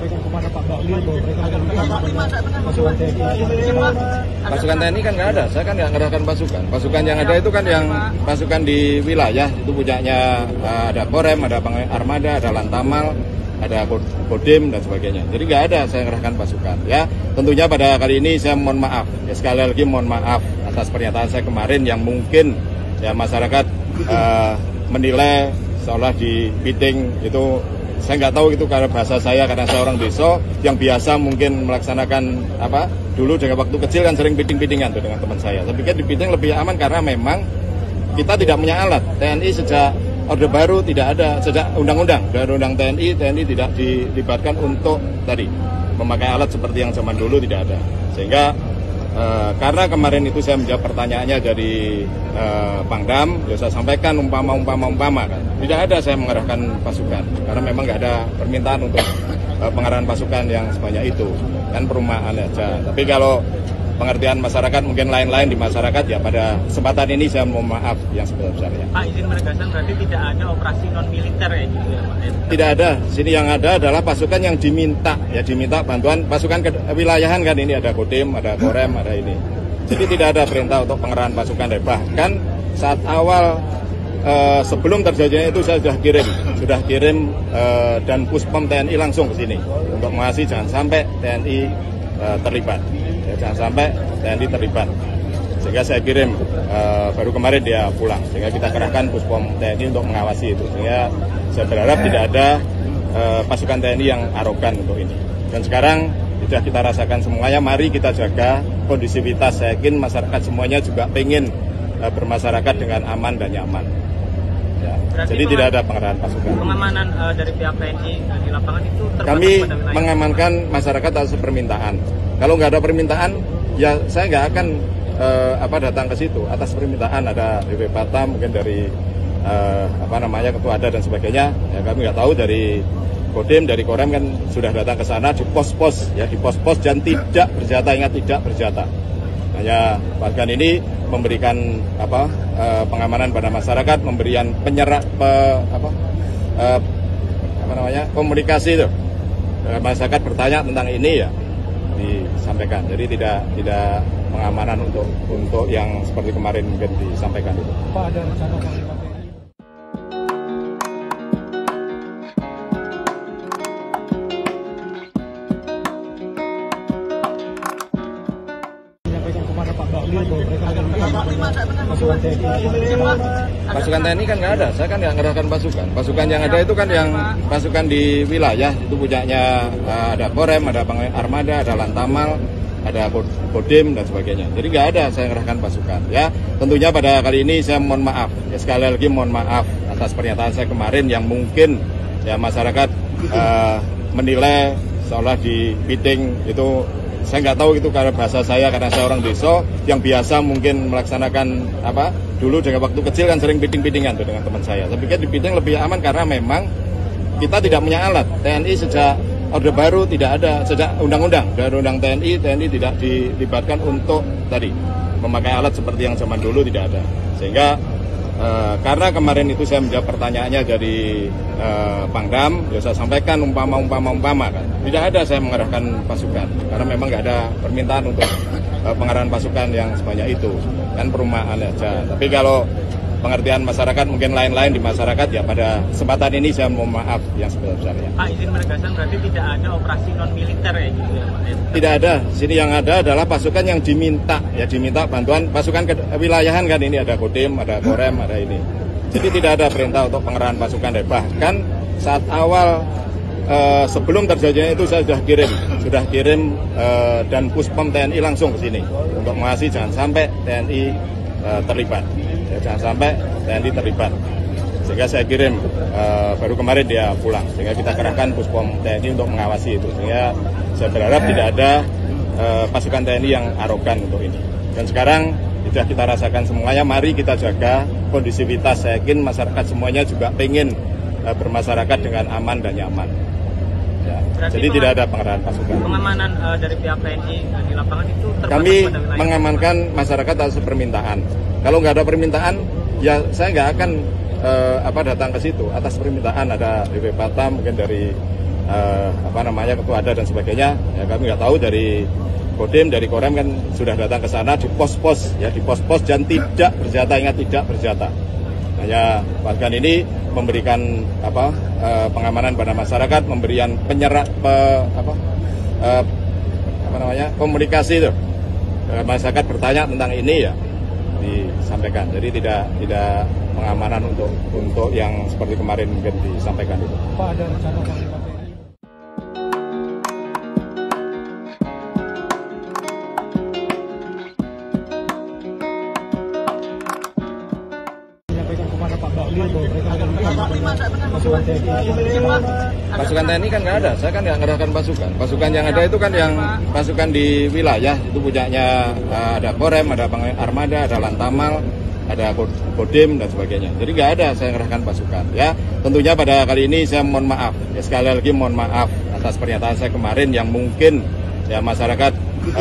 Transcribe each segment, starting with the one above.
menyampaikan kepada Pak Bahlil bahwa mereka akan melakukan pasukan TNI. Pasukan TNI kan nggak ada, saya kan nggak ngerahkan pasukan. Pasukan yang ada itu kan yang pasukan di wilayah, itu punyanya ada Korem, ada Armada, ada Lantamal, ada Kodim dan sebagainya. Jadi nggak ada saya ngerahkan pasukan. Ya, tentunya pada kali ini saya mohon maaf. Ya, sekali lagi mohon maaf atas pernyataan saya kemarin yang mungkin ya masyarakat menilai seolah di meeting itu. Saya nggak tahu itu karena bahasa saya, karena saya orang desa yang biasa mungkin melaksanakan apa dulu dengan waktu kecil kan sering piting-pitingan tuh dengan teman saya. Saya pikir di piting lebih aman karena memang kita tidak punya alat. TNI sejak Orde Baru tidak ada, sejak undang-undang dari undang TNI tidak dilibatkan untuk tadi memakai alat seperti yang zaman dulu tidak ada. Sehingga karena kemarin itu saya menjawab pertanyaannya dari Pangdam, ya saya sampaikan umpama kan. Tidak ada saya mengerahkan pasukan, karena memang nggak ada permintaan untuk pengerahan pasukan yang sebanyak itu, kan perumahan aja. Tapi kalau pengertian masyarakat mungkin lain-lain di masyarakat ya pada kesempatan ini saya mohon maaf yang sebesar-besarnya. Pak, izin menegaskan berarti tidak ada operasi non militer ya gitu ya Pak? Tidak ada. Sini yang ada adalah pasukan yang diminta bantuan pasukan kewilayahan kan ini ada Kodim, ada Korem, ada ini. Jadi tidak ada perintah untuk pengerahan pasukan. Bahkan saat awal sebelum terjadinya itu saya sudah kirim dan Puspom TNI langsung ke sini untuk mengawasi jangan sampai TNI terlibat. Ya, jangan sampai TNI terlibat. Sehingga saya kirim baru kemarin dia pulang. Sehingga kita kerahkan Puspom TNI untuk mengawasi itu. Sehingga saya berharap tidak ada pasukan TNI yang arogan untuk ini. Dan sekarang sudah kita rasakan semuanya. Mari kita jaga kondisivitas. Saya yakin masyarakat semuanya juga pengen bermasyarakat dengan aman dan nyaman. Ya, jadi tidak ada pengerahan pasukan. Pengamanan dari pihak TNI di lapangan itu terbatas kami pada wilayah. mengamankan masyarakat atas permintaan. Kalau nggak ada permintaan, ya saya nggak akan datang ke situ. Atas permintaan ada BP Batam, mungkin dari ketua ada dan sebagainya. Ya kami nggak tahu dari Kodim, dari Korem kan sudah datang ke sana di pos-pos dan tidak bersenjata, ingat tidak bersenjata. Hanya bahkan ini memberikan pengamanan pada masyarakat, memberikan komunikasi itu. Masyarakat bertanya tentang ini ya disampaikan. Jadi tidak pengamanan untuk yang seperti kemarin mungkin disampaikan itu. Pak, ada rencana Panglima TNI? Menyampaikan kepada Pak Bahlil bahwa mereka akan melakukan pasukan TNI. Pasukan TNI kan nggak ada, saya kan nggak ngerahkan pasukan. Pasukan yang ada itu kan yang pasukan di wilayah, itu punyanya ada Korem, ada Armada, ada Lantamal, ada Kodim dan sebagainya. Jadi nggak ada saya ngerahkan pasukan. Ya, tentunya pada kali ini saya mohon maaf. Ya, sekali lagi mohon maaf atas pernyataan saya kemarin yang mungkin ya masyarakat menilai seolah di meeting itu. Saya nggak tahu itu karena bahasa saya, karena saya orang desa yang biasa mungkin melaksanakan dulu dengan waktu kecil kan sering piting-pitingan tuh dengan teman saya. Saya pikir di piting lebih aman karena memang kita tidak punya alat. TNI sejak Orde Baru tidak ada, sejak undang-undang dari undang TNI tidak dilibatkan untuk tadi memakai alat seperti yang zaman dulu tidak ada. Sehingga karena kemarin itu saya menjawab pertanyaannya dari Pangdam, ya saya sampaikan umpama kan. Tidak ada saya mengerahkan pasukan, karena memang nggak ada permintaan untuk pengerahan pasukan yang sebanyak itu, kan perumahan aja. Tapi kalau pengertian masyarakat mungkin lain-lain di masyarakat ya pada kesempatan ini saya mohon maaf yang sebesar-besarnya. Pak, izin menegaskan berarti tidak ada operasi non militer ya gitu ya Pak? Tidak ada. Sini yang ada adalah pasukan yang diminta bantuan pasukan kewilayahan kan ini ada Kodim, ada Korem, ada ini. Jadi tidak ada perintah untuk pengerahan pasukan. Bahkan saat awal sebelum terjadinya itu saya sudah kirim dan Puspom TNI langsung ke sini untuk mengawasi jangan sampai TNI terlibat. Ya, jangan sampai TNI terlibat. Sehingga saya kirim baru kemarin dia pulang. Sehingga kita kerahkan Puspom TNI untuk mengawasi itu. Sehingga saya berharap tidak ada pasukan TNI yang arogan untuk ini. Dan sekarang sudah kita rasakan semuanya. Mari kita jaga kondisivitas. Saya yakin masyarakat semuanya juga pengen bermasyarakat dengan aman dan nyaman. Ya, jadi tidak ada pengerahan pasukan. Pengamanan dari pihak TNI di lapangan itu terbatas kami pada wilayah. mengamankan masyarakat atas permintaan. Kalau nggak ada permintaan, ya saya nggak akan datang ke situ. Atas permintaan ada BP Batam, mungkin dari ketua ada dan sebagainya. Ya, kami nggak tahu dari Kodim, dari Korem kan sudah datang ke sana di pos-pos dan tidak bersenjata, ingat tidak bersenjata. Hanya pasukan ini memberikan pengamanan pada masyarakat, memberikan komunikasi itu. Masyarakat bertanya tentang ini ya disampaikan. Jadi tidak pengamanan untuk yang seperti kemarin mungkin disampaikan itu. Pak, ada rencana Panglima TNI? Menyampaikan kepada Pak Bahlil bahwa mereka akan pasukan TNI. Pasukan TNI kan nggak ada, saya kan nggak ngerahkan pasukan. Pasukan yang ada itu kan yang pasukan di wilayah, itu punyanya ada Korem, ada Armada, ada Lantamal, ada Kodim dan sebagainya. Jadi nggak ada saya ngerahkan pasukan. Ya, tentunya pada kali ini saya mohon maaf. Ya, sekali lagi mohon maaf atas pernyataan saya kemarin yang mungkin ya masyarakat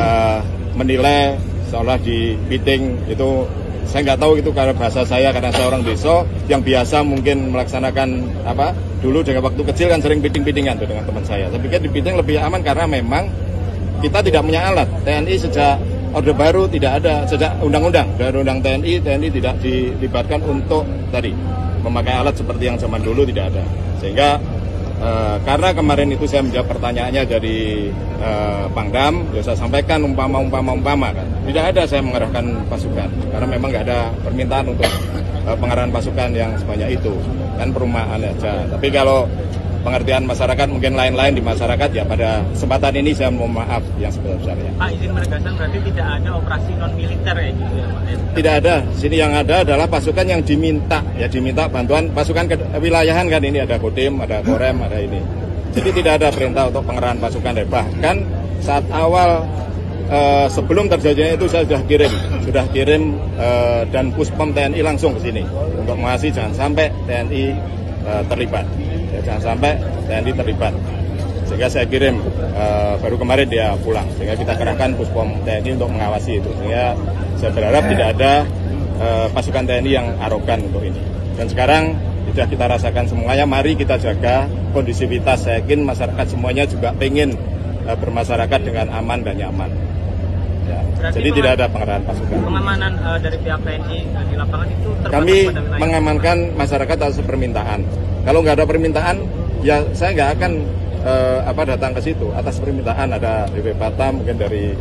menilai seolah di meeting itu. Saya nggak tahu itu karena bahasa saya, karena saya orang desa yang biasa mungkin melaksanakan dulu dengan waktu kecil kan sering piting-pitingan tuh dengan teman saya. Saya pikir di piting lebih aman karena memang kita tidak punya alat. TNI sejak Orde Baru tidak ada, sejak undang-undang dari undang TNI tidak dilibatkan untuk tadi memakai alat seperti yang zaman dulu tidak ada. Sehingga karena kemarin itu saya menjawab pertanyaannya dari Pangdam, ya saya sampaikan umpama kan. Tidak ada saya mengerahkan pasukan, karena memang nggak ada permintaan untuk pengerahan pasukan yang sebanyak itu, kan perumahan aja. Tapi kalau pengertian masyarakat mungkin lain-lain di masyarakat ya pada kesempatan ini saya mohon maaf yang sebesar-besarnya. Pak, izin penegasan berarti tidak ada operasi non militer ya gitu ya Pak? Tidak ada. Sini yang ada adalah pasukan yang diminta bantuan pasukan kewilayahan kan, ini ada Kodim, ada Korem, ada ini. Jadi tidak ada perintah untuk pengerahan pasukan. Bahkan saat awal sebelum terjadinya itu saya sudah kirim dan Puspom TNI langsung ke sini untuk mengawasi jangan sampai TNI terlibat. Ya, jangan sampai TNI terlibat. Sehingga saya kirim, baru kemarin dia pulang. Sehingga kita kerahkan Puspom TNI untuk mengawasi itu. Sehingga saya berharap tidak ada pasukan TNI yang arogan untuk ini. Dan sekarang sudah kita rasakan semuanya, mari kita jaga kondisivitas. Saya yakin masyarakat semuanya juga pengen bermasyarakat dengan aman dan nyaman. Ya, jadi tidak ada pengerahan pasukan. Pengamanan dari pihak TNI di lapangan itu terbatas kami pada wilayah mengamankan masyarakat atas permintaan. Kalau nggak ada permintaan, ya saya nggak akan datang ke situ. Atas permintaan ada DP Batam, mungkin dari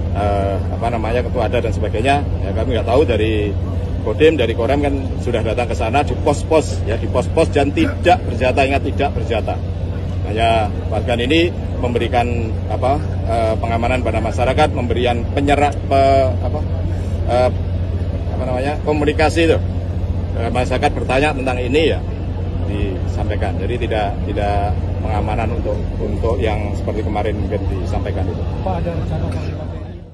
ketua ada dan sebagainya. Ya, kami nggak tahu dari Kodim, dari Korem kan sudah datang ke sana di pos-pos dan tidak bersenjata, ingat tidak bersenjata. Hanya pasukan ini memberikan pengamanan pada masyarakat, memberikan komunikasi itu. Masyarakat bertanya tentang ini ya disampaikan. Jadi tidak pengamanan untuk yang seperti kemarin mungkin disampaikan itu. Pak, ada rencana Panglima TNI?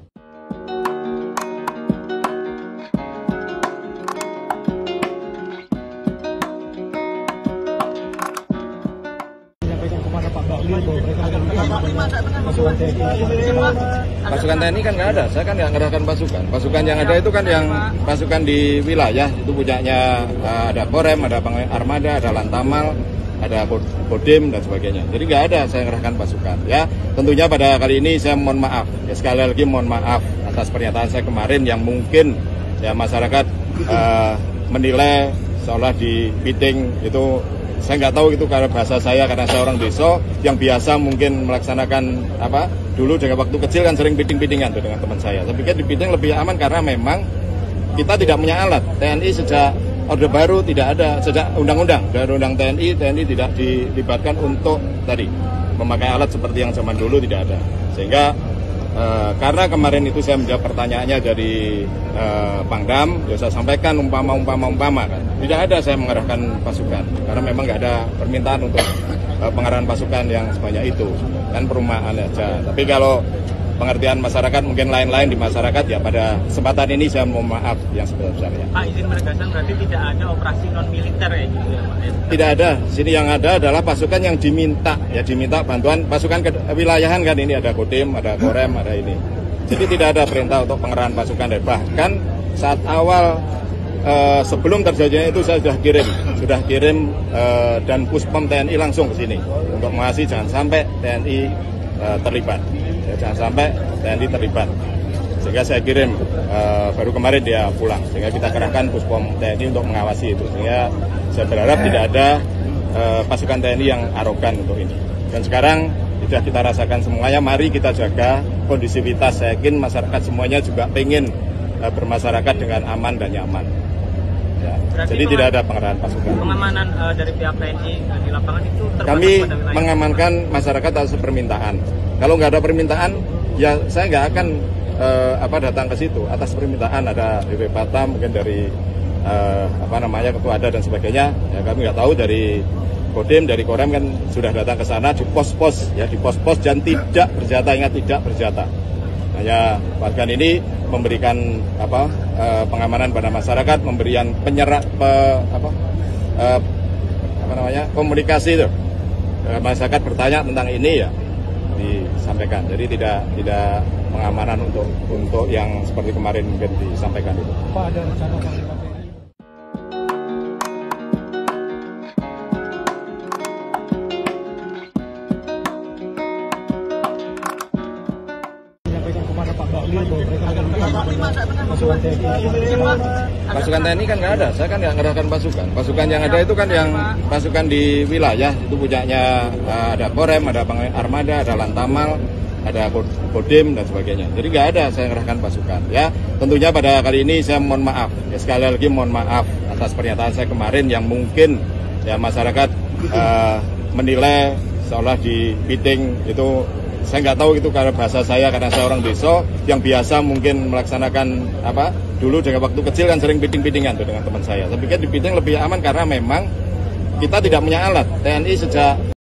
Menyampaikan kepada Pak Bahlil bahwa mereka akan pasukan TNI. Pasukan TNI kan nggak ada, saya kan nggak ngerahkan pasukan. Pasukan yang ada itu kan yang pasukan di wilayah, itu punyanya ada Korem, ada Armada, ada Lantamal, ada Kodim dan sebagainya. Jadi nggak ada saya ngerahkan pasukan. Ya, tentunya pada kali ini saya mohon maaf. Ya, sekali lagi mohon maaf atas pernyataan saya kemarin yang mungkin ya masyarakat menilai seolah di meeting itu. Saya nggak tahu itu karena bahasa saya, karena saya orang desa yang biasa mungkin melaksanakan dulu dengan waktu kecil kan sering piting-pitingan tuh dengan teman saya. Saya pikir di piting lebih aman karena memang kita tidak punya alat. TNI sejak Orde Baru tidak ada, sejak undang-undang dari undang TNI tidak dilibatkan untuk tadi memakai alat seperti yang zaman dulu tidak ada. Sehingga karena kemarin itu saya menjawab pertanyaannya dari Pangdam, ya saya sampaikan umpama kan. Tidak ada saya mengerahkan pasukan, karena memang nggak ada permintaan untuk pengerahan pasukan yang sebanyak itu, kan perumahan aja. Tapi kalau pengertian masyarakat mungkin lain-lain di masyarakat ya pada kesempatan ini saya mohon maaf yang sebesar-besarnya. Pak, izin penegasan berarti tidak ada operasi non militer ya gitu ya Pak? Tidak ada. Sini yang ada adalah pasukan yang diminta bantuan pasukan kewilayahan kan, ini ada Kodim, ada Korem, ada ini. Jadi tidak ada perintah untuk pengerahan pasukan. Bahkan saat awal sebelum terjadinya itu saya sudah kirim dan Puspom TNI langsung ke sini untuk mengawasi jangan sampai TNI terlibat, ya, jangan sampai TNI terlibat. Sehingga saya kirim baru kemarin dia pulang, sehingga kita kerahkan Puspom TNI untuk mengawasi itu. Sehingga saya berharap tidak ada pasukan TNI yang arogan untuk ini. Dan sekarang sudah kita rasakan semuanya, mari kita jaga kondisivitas. Saya yakin masyarakat semuanya juga pengen bermasyarakat dengan aman dan nyaman. Ya, jadi tidak ada pengerahan pasukan. Pengamanan dari pihak TNI di lapangan itu terbatas kami pada wilayah. mengamankan masyarakat atas permintaan. Kalau nggak ada permintaan, ya saya nggak akan datang ke situ. Atas permintaan ada BP Batam, mungkin dari ketua ada dan sebagainya. Ya, kami nggak tahu dari Kodim, dari Korem kan sudah datang ke sana di pos-pos, ya di pos-pos dan tidak bersenjata, ingat tidak bersenjata. Hanya warga ini memberikan pengamanan pada masyarakat, memberikan komunikasi itu. Masyarakat bertanya tentang ini ya disampaikan. Jadi tidak pengamanan untuk yang seperti kemarin mungkin disampaikan itu. Pak, ada rencana Panglima TNI? Menyampaikan kepada Pak Bahlil bahwa mereka akan pasukan TNI. Pasukan TNI kan nggak ada, saya kan nggak ngerahkan pasukan. Pasukan yang ada itu kan yang pasukan di wilayah, itu punyanya ada Korem, ada Armada, ada Lantamal, ada Kodim dan sebagainya. Jadi nggak ada saya ngerahkan pasukan. Ya, tentunya pada kali ini saya mohon maaf. Ya, sekali lagi mohon maaf atas pernyataan saya kemarin yang mungkin ya masyarakat menilai seolah di meeting itu. Saya nggak tahu itu karena bahasa saya, karena saya orang desa yang biasa mungkin melaksanakan dulu dengan waktu kecil kan sering piting-pitingan tuh dengan teman saya. Saya pikir di piting lebih aman karena memang kita tidak punya alat. TNI sejak